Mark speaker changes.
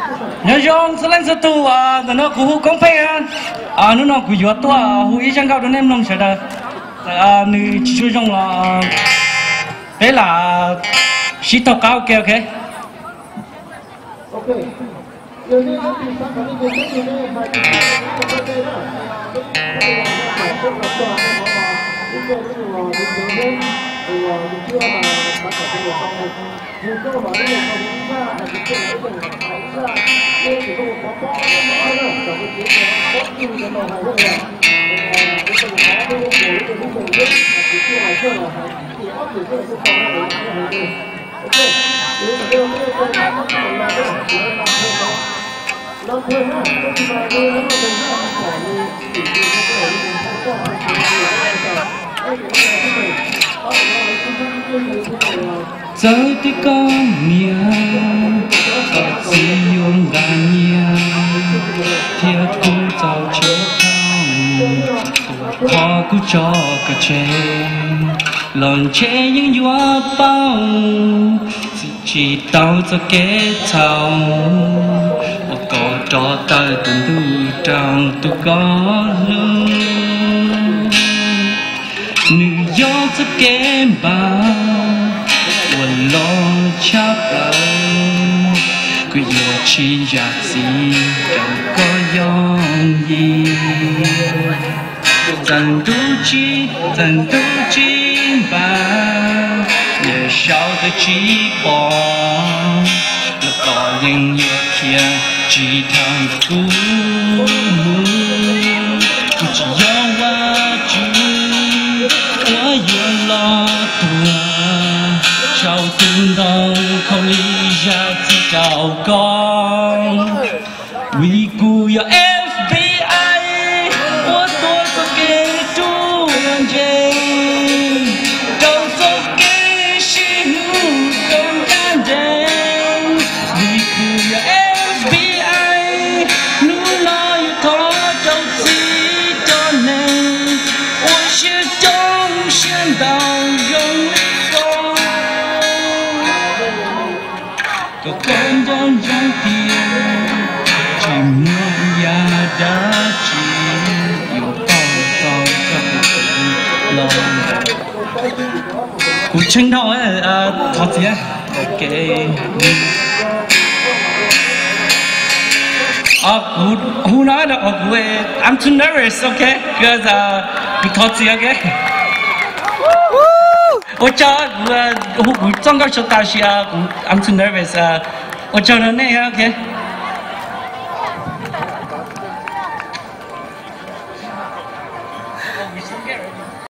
Speaker 1: nhớ dòng sẽ lên sự tu nó cũng công phê nó cũng yếu to hủy chẳng cao đến em nông sẽ đó nữ chỉ trong là đấy là sĩ tộc cao kêu ok.
Speaker 2: giờ thì có mía có chỉ dùng gà mía thiệt cũng giàu chưa không khó cũng cho cả chế lòn chế những dọa bao chỉ tao cho kế thầu một cỏ trò tay từng tu trong tu có lương nữ gió cho kế bà quần lo chấp ơn cứ yêu chi giặc gì chẳng có dòng gì dần tu chi bà để sao tôi chỉ bỏ là có những yêu kia chỉ thằng cũ chỉ do qua chữ quá yêu lo tua sao tương đồng không lý ra chỉ chào con vì cù yêu FBI của tôi có kế tu nhân dân trong số kế sĩ hữu công an đen vì cù yêu FBI nu lo yêu khó trong gì cho nên ôi sẽ trong xuyên đào dòng có con trong trong tiền chỉ muốn ya đã chỉ yêu con các lo cú chân đầu ấy thọ gì á ok who nói là I'm too nervous okay because okay我装个小大戏I'm too nervous我叫人那样 OK。